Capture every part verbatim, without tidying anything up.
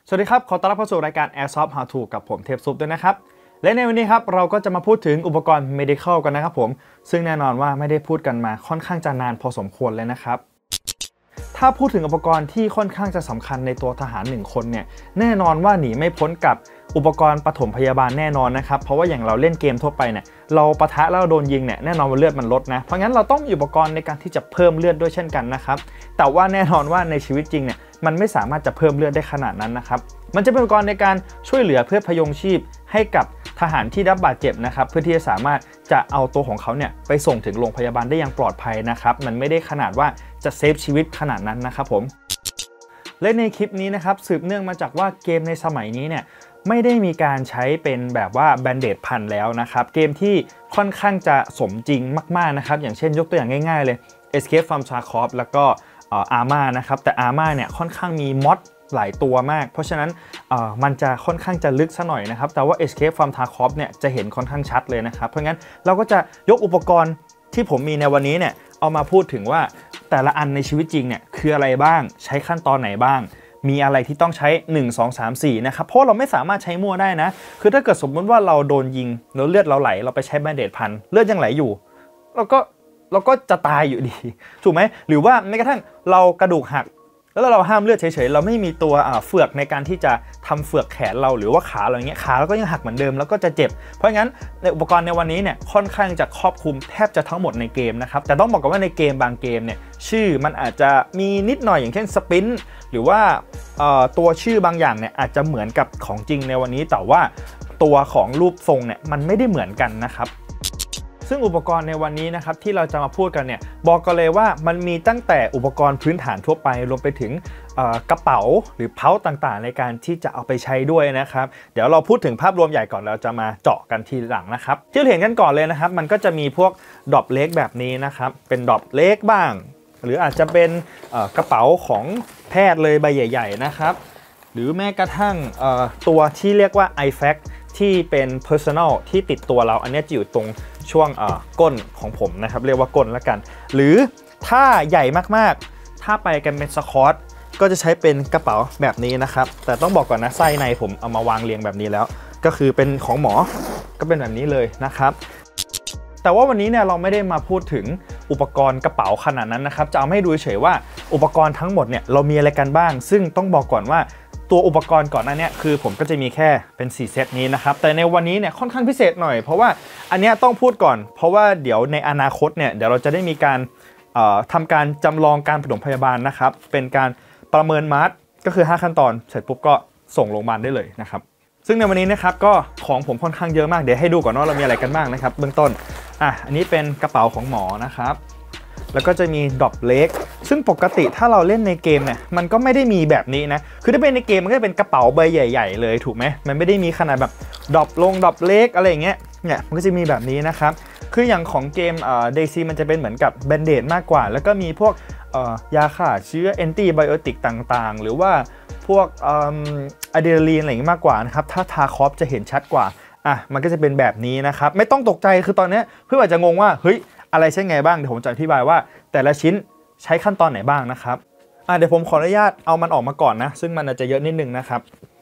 สวัสดีครับขอต้อนรับเข้าสู่รายการ Airsoft How To กับผมเทพซุปด้วยนะครับและในวันนี้ครับเราก็จะมาพูดถึงอุปกรณ์ medical กันนะครับผมซึ่งแน่นอนว่าไม่ได้พูดกันมาค่อนข้างจะนานพอสมควรเลยนะครับถ้าพูดถึงอุปกรณ์ที่ค่อนข้างจะสำคัญในตัวทหารหนึ่งคนเนี่ยแน่นอนว่าหนีไม่พ้นกับอุปกรณ์ปฐมพยาบาลแน่นอนนะครับเพราะว่าอย่างเราเล่นเกมทั่วไปเนี่ยเราปะทะแล้วโดนยิงเนี่ยแน่นอนว่าเลือดมันลดนะเพราะงั้นเราต้องมีอุปกรณ์ในการที่จะเพิ่มเลือดด้วยเช่นกันนะครับแต่ว่าแน่นอนว่าในชีวิตจริงเนี่ยมันไม่สามารถจะเพิ่มเลือดได้ขนาดนั้นนะครับมันจะเป็นอุปกรณ์ในการช่วยเหลือเพื่อพยุงชีพให้กับทหารที่รับบาดเจ็บนะครับเพื่อที่จะสามารถจะเอาตัวของเขาเนี่ยไปส่งถึงโรงพยาบาลได้อย่างปลอดภัยนะครับมันไม่ได้ขนาดว่าจะเซฟชีวิตขนาดนั้นนะครับผมและในคลิปนี้นะครับสืบเนื่องมาจากว่าเกมในสมัยนี้เนี่ยไม่ได้มีการใช้เป็นแบบว่าแบนเดดพันแล้วนะครับเกมที่ค่อนข้างจะสมจริงมากๆนะครับอย่างเช่นยกตัวอย่างง่ายๆเลย Escape from Tarkov แล้วก็อาร์มานะครับแต่อาร์มาเนี่ยค่อนข้างมีมอดหลายตัวมากเพราะฉะนั้นมันจะค่อนข้างจะลึกซะหน่อยนะครับแต่ว่า Escape from Tarkov เนี่ยจะเห็นค่อนข้างชัดเลยนะครับเพราะงั้นเราก็จะยกอุปกรณ์ที่ผมมีในวันนี้เนี่ยเอามาพูดถึงว่าแต่ละอันในชีวิตจริงเนี่ยคืออะไรบ้างใช้ขั้นตอนไหนบ้างมีอะไรที่ต้องใช้หนึ่ง สอง สาม สี่นะครับเพราะเราไม่สามารถใช้มั่วได้นะคือถ้าเกิดสมมติว่าเราโดนยิงแล้วเลือดเราไหลเราไปใช้แบนเดดพันเลือดยังไหลอยู่เราก็เราก็จะตายอยู่ดีถูกไหมหรือว่าแม้กระทั่งเรากระดูกหักแล้วเราห้ามเลือดเฉยๆเราไม่มีตัวเฟือกในการที่จะทำเฟือกแขนเราหรือว่าขาเราอย่างเงี้ยขาเราก็ยังหักเหมือนเดิมแล้วก็จะเจ็บเพราะงั้นในอุปกรณ์ในวันนี้เนี่ยค่อนข้างจะครอบคลุมแทบจะทั้งหมดในเกมนะครับแต่ต้องบอกกันว่าในเกมบางเกมเนี่ยชื่อมันอาจจะมีนิดหน่อยอย่างเช่นสปินหรือว่าตัวชื่อบางอย่างเนี่ยอาจจะเหมือนกับของจริงในวันนี้แต่ว่าตัวของรูปทรงเนี่ยมันไม่ได้เหมือนกันนะครับซึ่งอุปกรณ์ในวันนี้นะครับที่เราจะมาพูดกันเนี่ยบอกกันเลยว่ามันมีตั้งแต่อุปกรณ์พื้นฐานทั่วไปรวมไปถึงกระเป๋าหรือเพาต่างๆในการที่จะเอาไปใช้ด้วยนะครับเดี๋ยวเราพูดถึงภาพรวมใหญ่ก่อนเราจะมาเจาะกันทีหลังนะครับที่เราเห็นกันก่อนเลยนะครับมันก็จะมีพวกดรอปเล็กแบบนี้นะครับเป็นดรอปเล็กบ้างหรืออาจจะเป็นกระเป๋าของแพทย์เลยใบใหญ่ๆนะครับหรือแม้กระทั่งตัวที่เรียกว่า ไอ แฟค ที่เป็น personal ที่ติดตัวเราอันนี้จะอยู่ตรงช่วงก้นของผมนะครับเรียกว่าก้นละกันหรือถ้าใหญ่มากๆถ้าไปกันเป็นสควอตก็จะใช้เป็นกระเป๋าแบบนี้นะครับแต่ต้องบอกก่อนนะไส้ในผมเอามาวางเรียงแบบนี้แล้วก็คือเป็นของหมอก็เป็นแบบนี้เลยนะครับแต่ว่าวันนี้เนี่ยเราไม่ได้มาพูดถึงอุปกรณ์กระเป๋าขนาดนั้นนะครับจะเอาให้ดูเฉยว่าอุปกรณ์ทั้งหมดเนี่ยเรามีอะไรกันบ้างซึ่งต้องบอกก่อนว่าตัวอุปกรณ์ก่อนหน้านี้คือผมก็จะมีแค่เป็นสี่เซตนี้นะครับแต่ในวันนี้เนี่ยค่อนข้างพิเศษหน่อยเพราะว่าอันนี้ต้องพูดก่อนเพราะว่าเดี๋ยวในอนาคตเนี่ยเดี๋ยวเราจะได้มีการทำการจำลองการปฐมพยาบาลนะครับเป็นการประเมินมาร์ทก็คือห้าขั้นตอนเสร็จปุ๊บก็ส่งโรงพยาบาลได้เลยนะครับซึ่งในวันนี้นะครับก็ของผมค่อนข้างเยอะมากเดี๋ยวให้ดูก่อนว่าเรามีอะไรกันบ้างนะครับเบื้องต้นอ่ะอันนี้เป็นกระเป๋าของหมอนะครับแล้วก็จะมีดรอปเล็กซึ่งปกติถ้าเราเล่นในเกมเนี่ยมันก็ไม่ได้มีแบบนี้นะคือถ้าเป็นในเกมมันก็จะเป็นกระเป๋าใบใหญ่ๆเลยถูกไหมมันไม่ได้มีขนาดแบบดรอปลงดรอปเล็กอะไรอย่างเงี้ยเนี่ยมันก็จะมีแบบนี้นะครับคืออย่างของเกมเอ่อ เดย์ซี มันจะเป็นเหมือนกับแบนเดดมากกว่าแล้วก็มีพวกเอ่อยาฆ่าเชื้อแอนตี้ไบโอติกต่างๆหรือว่าพวกเอ่ออะดรีนาลีนอะไรอย่างงี้มากกว่านะครับถ้าทาคอฟจะเห็นชัดกว่าอ่ะมันก็จะเป็นแบบนี้นะครับไม่ต้องตกใจคือตอนนี้เพื่อนอาจจะงงว่าเฮ้ยอะไรใช่ไงบ้างเดี๋ยวผมจะอธิบายว่าแต่ละชิ้นใช้ขั้นตอนไหนบ้างนะครับอ่ะเดี๋ยวผมขออนุญาตเอามันออกมาก่อนนะซึ่งมันอาจจะเยอะนิดนึงนะครับ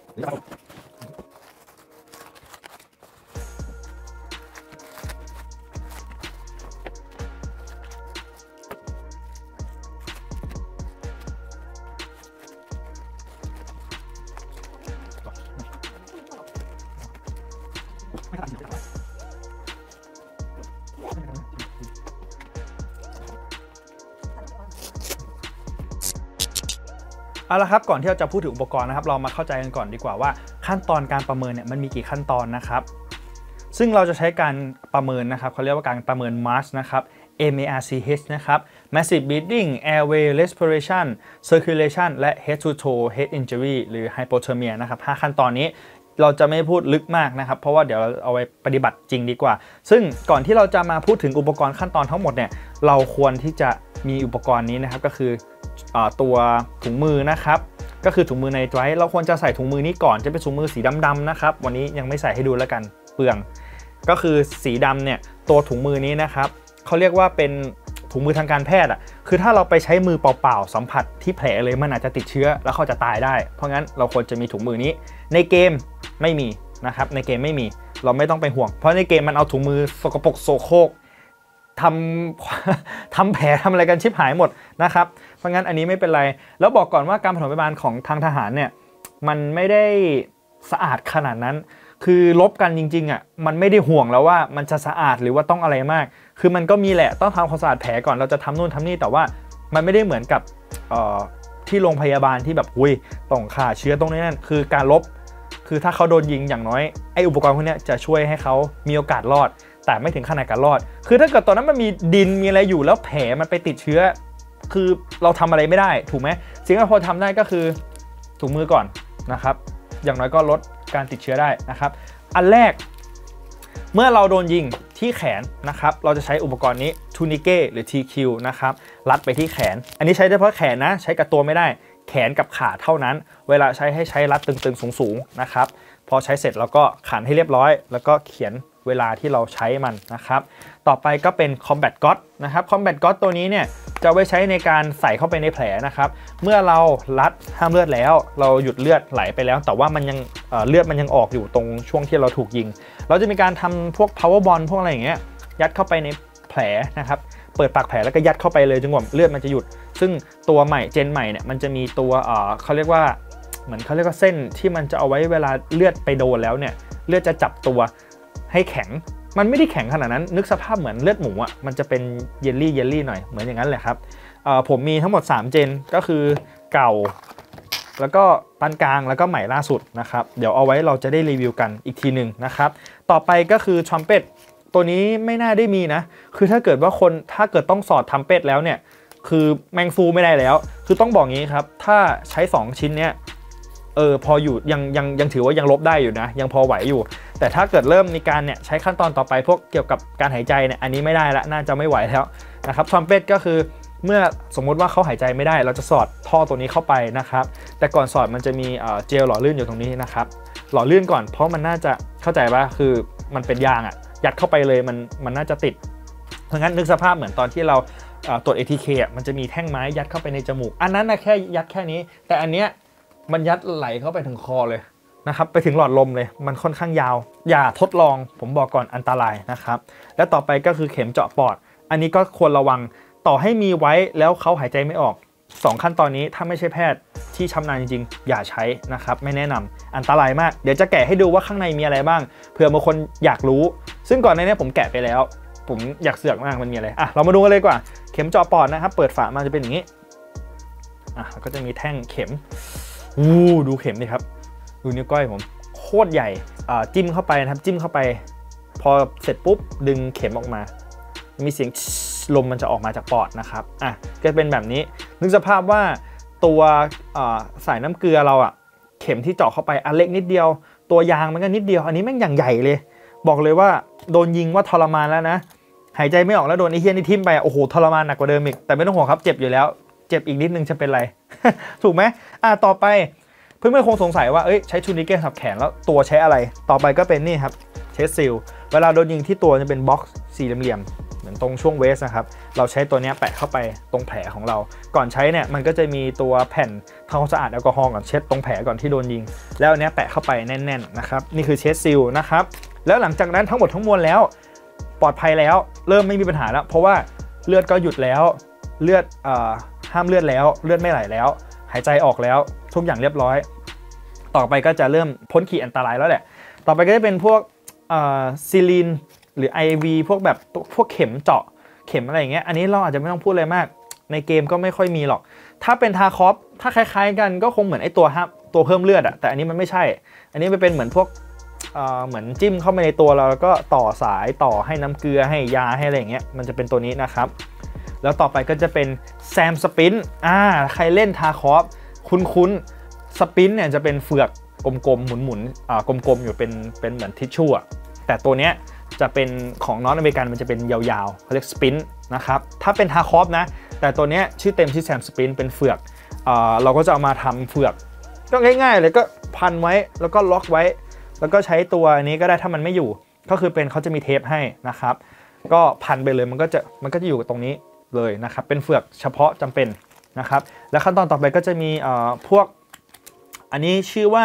เอาละครับก่อนที่เราจะพูดถึงอุปกรณ์นะครับเรามาเข้าใจกันก่อนดีกว่าว่าขั้นตอนการประเมินเนี่ยมันมีกี่ขั้นตอนนะครับซึ่งเราจะใช้การประเมินนะครับเขาเรียกว่าการประเมิน MARCH นะครับ M A R C H นะครับ Massive Bleeding Airway Respiration Circulation และ Head to Toe Head Injury หรือ Hypothermia นะครับห้าขั้นตอนนี้เราจะไม่พูดลึกมากนะครับเพราะว่าเดี๋ยวเราเอาไว้ปฏิบัติจริงดีกว่าซึ่งก่อนที่เราจะมาพูดถึงอุปกรณ์ขั้นตอนทั้งหมดเนี่ยเราควรที่จะมีอุปกรณ์นี้นะครับก็คือตัวถุงมือนะครับก็คือถุงมือไนไตรท์เราควรจะใส่ถุงมือนี้ก่อนจะเป็นถุงมือสีดำๆนะครับวันนี้ยังไม่ใส่ให้ดูแล้วกันเปลืองก็คือสีดำเนี่ยตัวถุงมือนี้นะครับเขาเรียกว่าเป็นถถุงมือทางการแพทย์อ่ะคือถ้าเราไปใช้มือเปล่าๆสัมผัสที่แผลเลยมันอาจจะติดเชื้อแล้วเขาจะตายได้เพราะงั้นเราควรจะมีถุงมือนี้ในเกมไม่มีนะครับในเกมไม่มีเราไม่ต้องไปห่วงเพราะในเกมมันเอาถุงมือสกปรกโสโครกทำทำแผลทำอะไรกันชิบหายหมดนะครับเพราะงั้นอันนี้ไม่เป็นไรแล้วบอกก่อนว่าการปฐมพยาบาลของทางทหารเนี่ยมันไม่ได้สะอาดขนาดนั้นคือลบกันจริงๆอ่ะมันไม่ได้ห่วงแล้วว่ามันจะสะอาดหรือว่าต้องอะไรมากคือมันก็มีแหละต้องทำความสะอาดแผลก่อนเราจะทำนู่นทำนี่แต่ว่ามันไม่ได้เหมือนกับที่โรงพยาบาลที่แบบอุ้ยต้องฆ่าเชื้อตรงนี้นั่นคือการลบคือถ้าเขาโดนยิงอย่างน้อยไอ้อุปกรณ์พวกนี้จะช่วยให้เขามีโอกาสรอดแต่ไม่ถึงขนาดการรอดคือถ้าเกิดตอนนั้นมันมีดินมีอะไรอยู่แล้วแผลมันไปติดเชื้อคือเราทำอะไรไม่ได้ถูกไหมสิ่งที่พอทำได้ก็คือถุงมือก่อนนะครับอย่างน้อยก็ลดการติดเชื้อได้นะครับอันแรกเมื่อเราโดนยิงที่แขนนะครับเราจะใช้อุปกรณ์นี้ทูนิเก้หรือ ที คิว นะครับรัดไปที่แขนอันนี้ใช้เฉพาะแขนนะใช้กับตัวไม่ได้แขนกับขาเท่านั้นเวลาใช้ให้ใช้รัดตึงๆสูงๆนะครับพอใช้เสร็จแล้วก็ขันให้เรียบร้อยแล้วก็เขียนเวลาที่เราใช้มันนะครับต่อไปก็เป็น Combat Gauze นะครับ Combat Gauze ตัวนี้เนี่ยจะไว้ใช้ในการใส่เข้าไปในแผลนะครับเมื่อเรารัดห้ามเลือดแล้วเราหยุดเลือดไหลไปแล้วแต่ว่ามันยังเอ่อเลือดมันยังออกอยู่ตรงช่วงที่เราถูกยิงเราจะมีการทำพวก power bond พวกอะไรอย่างเงี้ยยัดเข้าไปในแผลนะครับเปิดปากแผลแล้วก็ยัดเข้าไปเลยจนกว่าเลือดมันจะหยุดซึ่งตัวใหม่เจนใหม่เนี่ยมันจะมีตัวเอ่อเขาเรียกว่าเหมือนเขาเรียกว่าเส้นที่มันจะเอาไว้เวลาเลือดไปโดนแล้วเนี่ยเลือดจะจับตัวให้แข็งมันไม่ได้แข็งขนาดนั้นนึกสภาพเหมือนเลือดหมูอ่ะมันจะเป็นเยลลี่เยลลี่หน่อยเหมือนอย่างนั้นแหละครับผมมีทั้งหมดสามเจนก็คือเก่าแล้วก็ปานกลางแล้วก็ใหม่ล่าสุดนะครับเดี๋ยวเอาไว้เราจะได้รีวิวกันอีกทีหนึ่งนะครับต่อไปก็คือทรัมเป็ตตัวนี้ไม่น่าได้มีนะคือถ้าเกิดว่าคนถ้าเกิดต้องสอดทรัมเป็ตแล้วเนี่ยคือแมงฟูไม่ได้แล้วคือต้องบอกงี้ครับถ้าใช้สองชิ้นเนี้ยเออพออยู่ยังยังยังถือว่ายังลบได้อยู่นะยังพอไหวอยู่แต่ถ้าเกิดเริ่มมีการเนี่ยใช้ขั้นตอนต่อไปพวกเกี่ยวกับการหายใจเนี่ยอันนี้ไม่ได้ละน่าจะไม่ไหวแล้วนะครับทรัมเป็ตก็คือเมื่อสมมุติว่าเขาหายใจไม่ได้เราจะสอดท่อตัวนี้เข้าไปนะครับแต่ก่อนสอดมันจะมีเจลหล่อลื่นอยู่ตรงนี้นะครับหล่อลื่นก่อนเพราะมันน่าจะเข้าใจว่าคือมันเป็นยางอ่ะยัดเข้าไปเลยมันมันน่าจะติดเพราะงั้นนึกสภาพเหมือนตอนที่เราตรวจ เอ ที เค อ่ะมันจะมีแท่งไม้ยัดเข้าไปในจมูกอันนั้นนะแค่ยัดแค่นี้แต่อันเนี้ยมันยัดไหลเข้าไปถึงคอเลยนะครับไปถึงหลอดลมเลยมันค่อนข้างยาวอย่าทดลองผมบอกก่อนอันตรายนะครับและต่อไปก็คือเข็มเจาะปอดอันนี้ก็ควรระวังต่อให้มีไว้แล้วเขาหายใจไม่ออกสองขั้นตอนนี้ถ้าไม่ใช่แพทย์ที่ชำนาญจริงๆอย่าใช้นะครับไม่แนะนำอันตรายมากเดี๋ยวจะแกะให้ดูว่าข้างในมีอะไรบ้างเผื่อบางคนอยากรู้ซึ่งก่อนในนี้ผมแกะไปแล้วผมอยากเสือกมากมันมีอะไรอ่ะเรามาดูกันเลยดีกว่าเข็มเจาะปอดนะครับเปิดฝามาจะเป็นอย่างนี้อ่ะก็จะมีแท่งเข็มอู้ดูเข็มดิครับดูนิ้วก้อยผมโคตรใหญ่อ่าจิ้มเข้าไปนะครับจิ้มเข้าไปพอเสร็จปุ๊บดึงเข็มออกมามีเสียงลมมันจะออกมาจากปอดนะครับอ่ะก็เป็นแบบนี้นึกสภาพว่าตัวสายน้ำเกลือเราอ่ะเข็มที่เจาะเข้าไปอันเล็กนิดเดียวตัวยางมันก็นิดเดียวอันนี้แม่งอย่างใหญ่เลยบอกเลยว่าโดนยิงว่าทรมานแล้วนะหายใจไม่ออกแล้วโดนไอ้เหี้ยนี่ทิ่มไปโอ้โหทรมานหนักกว่าเดิมอีกแต่ไม่ต้องห่วงครับเจ็บอยู่แล้วเจ็บอีกนิดนึงจะเป็นไร ถูกไหมอ่ะต่อไปเพื่อนๆคงสงสัยว่าเอ้ยใช้ทูนิเก้สับแขนแล้วตัวใช้อะไรต่อไปก็เป็นนี่ครับเชสซิลเวลาโดนยิงที่ตัวจะเป็นบ็อกซ์สี่เหลี่ยมๆเหมือนตรงช่วงเวสนะครับเราใช้ตัวนี้แปะเข้าไปตรงแผลของเราก่อนใช้เนี่ยมันก็จะมีตัวแผ่นทำความสะอาดแอลกอฮอล์ก่อนเช็ดตรงแผลก่อนที่โดนยิงแล้วอันนี้แปะเข้าไปแน่นๆนะครับนี่คือเชสซิลนะครับแล้วหลังจากนั้นทั้งหมดทั้งมวลแล้วปลอดภัยแล้วเริ่มไม่มีปัญหาแล้วเพราะว่าเลือดก็หยุดแล้วเลือดห้ามเลือดแล้วเลือดไม่ไหลแล้วหายใจออกแล้วทุกอย่างเรียบร้อยต่อไปก็จะเริ่มพ้นขีดอันตรายแล้วแหละต่อไปก็จะเป็นพวกซีลีนหรือ ไอ วี พวกแบบพวกเข็มเจาะเข็มอะไรอย่างเงี้ยอันนี้เราอาจจะไม่ต้องพูดอะไรมากในเกมก็ไม่ค่อยมีหรอกถ้าเป็นทาคอฟถ้าคล้ายๆกันก็คงเหมือนไอตัวฮับตัวเพิ่มเลือดอะแต่อันนี้มันไม่ใช่อันนี้มันเป็นเหมือนพวกเหมือนจิ้มเข้าไปในตัวเราแล้วก็ต่อสายต่อให้น้ำเกลือให้ยาให้อะไรอย่างเงี้ยมันจะเป็นตัวนี้นะครับแล้วต่อไปก็จะเป็นแซมสปินอ่าใครเล่นทาคอฟคุ้นๆสปินเนี่ยจะเป็นเฟือกกลมๆหมุนๆอ่ากลมๆอยู่เป็นเป็นเหมือนทิชชู่อะแต่ตัวเนี้ยจะเป็นของนอร์ทอเมริกันมันจะเป็นยาวๆเขาเรียกสปินนะครับถ้าเป็นทาคอฟนะแต่ตัวเนี้ยชื่อเต็มชื่อแซมสปินเป็นเฟือกอ่าเราก็จะเอามาทำเฟือกก็ง่ายๆเลยก็พันไว้แล้วก็ล็อกไว้แล้วก็ใช้ตัวนี้ก็ได้ถ้ามันไม่อยู่ก็คือเป็นเขาจะมีเทปให้นะครับก็พันไปเลยมันก็จะมันก็จะอยู่ตรงนี้เลยนะครับเป็นเฟือกเฉพาะจำเป็นนะครับและขั้นตอนต่อไปก็จะมีพวกอันนี้ชื่อว่า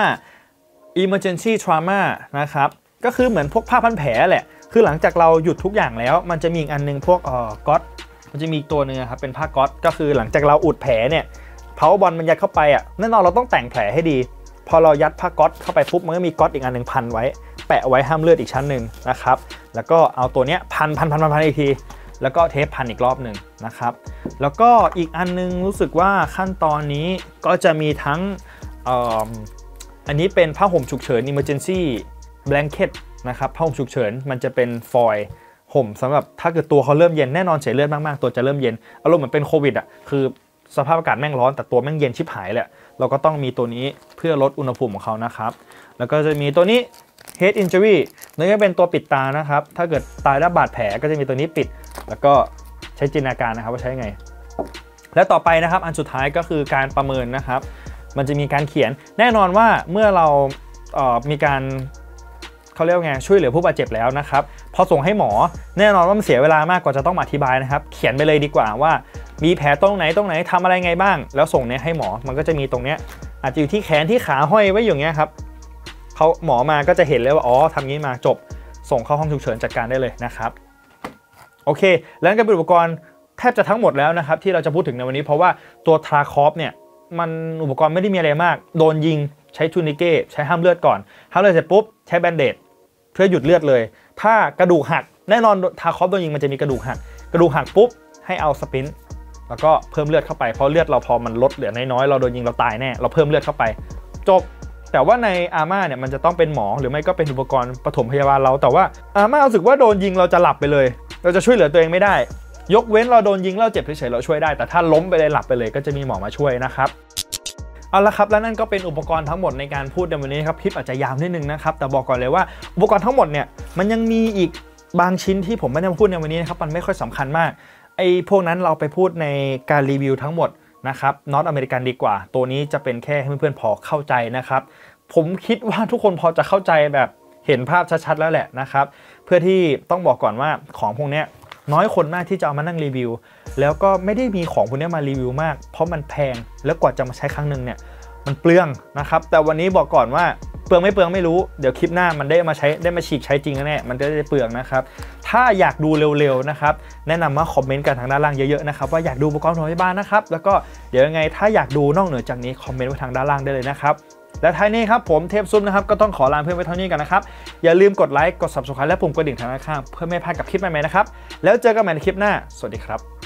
emergency trauma นะครับก็คือเหมือนพวกผ้าพันแผลแหละคือหลังจากเราหยุดทุกอย่างแล้วมันจะมีอีกอันนึงพวกเอ่อก๊อตมันจะมีอีกตัวนึงครับเป็นผ้าก๊อตก็คือหลังจากเราอุดแผลเนี่ยเพาบอลมันยัดเข้าไปอ่ะแน่นอนเราต้องแต่งแผลให้ดีพอเรายัดผ้าก๊อตเข้าไปปุ๊บมันก็มีก๊อตอีกอันหนึ่งพันไว้แปะไว้ห้ามเลือดอีกชั้นหนึ่งนะครับแล้วก็เอาตัวเนี้ยพันพันพันพันพันอีกทีแล้วก็เทปพันอีกรอบหนึ่งนะครับแล้วก็อีกอันนึงรู้สึกว่าขั้นตอนนี้ก็จะมีทั้งอันนี้เป็นผ้าห่มฉุกเฉิน emergency blanket นะครับผ้าห่มฉุกเฉินมันจะเป็นฟอยล์ห่มสำหรับถ้าเกิดตัวเขาเริ่มเย็นแน่นอนเสียเลือดมากๆตัวจะเริ่มเย็นอารมณ์เหมือนเป็นโควิดอ่ะคือสภาพอากาศแม่งร้อนแต่ตัวแม่งเย็นชิบหายแหละเราก็ต้องมีตัวนี้เพื่อลดอุณหภูมิของเขานะครับแล้วก็จะมีตัวนี้ head injury นี่ก็เป็นตัวปิดตานะครับถ้าเกิดตายแล้วบาดแผลก็จะมีตัวนี้ปิดแล้วก็ใช้จินตนาการนะครับว่าใช้ไงและต่อไปนะครับอันสุดท้ายก็คือการประเมินนะครับมันจะมีการเขียนแน่นอนว่าเมื่อเราเอ่อมีการเขาเรียกว่าไงช่วยเหลือผู้บาดเจ็บแล้วนะครับพอส่งให้หมอแน่นอนว่ามันเสียเวลามากกว่าจะต้องมาอธิบายนะครับเขียนไปเลยดีกว่าว่ามีแผลตรงไหนตรงไหนทำอะไรไงบ้างแล้วส่งเนี้ยให้หมอมันก็จะมีตรงเนี้ยอาจจะอยู่ที่แขนที่ขาห้อยไว้อย่างเงี้ยครับเขาหมอมาก็จะเห็นเลยว่าอ๋อทำงี้มาจบส่งเข้าห้องฉุกเฉินจัดการได้เลยนะครับโอเคแล้วก็เป็นอุปกรณ์แทบจะทั้งหมดแล้วนะครับที่เราจะพูดถึงในวันนี้เพราะว่าตัวทราคอฟเนี่ยมันอุปกรณ์ไม่ได้มีอะไรมากโดนยิงใช้ทูนิเก้ใช้ห้ามเลือดก่อนห้ามเลือดเสร็จปุ๊บใช้แบนเดดเพื่อหยุดเลือดเลยถ้ากระดูกหักแน่นอนทราคอฟโดนยิงมันจะมีกระดูกหักกระดูกหักปุ๊บให้เอาสปรินต์แล้วก็เพิ่มเลือดเข้าไปเพราะเลือดเราพอมันลดเหลือน้อยๆเราโดนยิงเราตายแน่เราเพิ่มเลือดเข้าไปจบแต่ว่าในอาม่าเนี่ยมันจะต้องเป็นหมอหรือไม่ก็เป็นอุปกรณ์ปฐมพยาบาลเราแต่ว่าอาม่ารู้สึกว่าโดนยิงเราจะหลับไปเลยเราจะช่วยเหลือตัวเองไม่ได้ยกเว้นเราโดนยิงเราเจ็บเฉยๆเราช่วยได้แต่ถ้าล้มไปเลยหลับไปเลยก็จะมีหมอมาช่วยนะครับเอาละครับและนั่นก็เป็นอุปกรณ์ทั้งหมดในการพูดในวันนี้ครับคลิปอาจจะยาวนิดนึงนะครับแต่บอกก่อนเลยว่าอุปกรณ์ทั้งหมดเนี่ยมันยังมีอีกบางชิ้นที่ผมไม่ได้มาพูดในวันนี้นะครับมันไม่ค่อยสำคัญมากไอ้พวกนั้นเราไปพูดในการรีวิวทั้งหมดนะครับน็อตอเมริกันดีกว่าตัวนี้จะเป็นแค่ให้เพื่อนๆพอเข้าใจนะครับผมคิดว่าทุกคนพอจะเข้าใจแบบเห็นภาพชัดๆแล้วแหละนะครับเพื่อที่ต้องบอกก่อนว่าของพวกนี้น้อยคนมากที่จะเอามานั่งรีวิวแล้วก็ไม่ได้มีของพวกนี้มารีวิวมากเพราะมันแพงแล้วกว่าจะมาใช้ครั้งหนึ่งเนี่ยมันเปลืองนะครับแต่วันนี้บอกก่อนว่าเปลืองไม่เปลืองไม่รู้เดี๋ยวคลิปหน้ามันได้มาใช้ได้มาฉีกใช้จริงแน่มันจะได้เปลืองนะครับถ้าอยากดูเร็วๆนะครับแนะนำว่าคอมเมนต์กันทางด้านล่างเยอะๆนะครับว่าอยากดูอุปกรณ์ของพยาบาลนะครับแล้วก็เดี๋ยวยังไงถ้าอยากดูนอกเหนือจากนี้คอมเมนต์ไว้ทางด้านล่างได้เลยนะครับและท้ายนี้ครับผมเทพซุปนะครับก็ต้องขอลาเพื่อนไว้เท่านี้กันนะครับอย่าลืมกดไลค์กด ซับสไครบ์ และปุ่มกระดิ่งทางด้านข้างเพื่อไม่พลาดกับคลิปใหม่ๆนะครับแล้วเจอกันใหม่ในคลิปหน้าสวัสดีครับ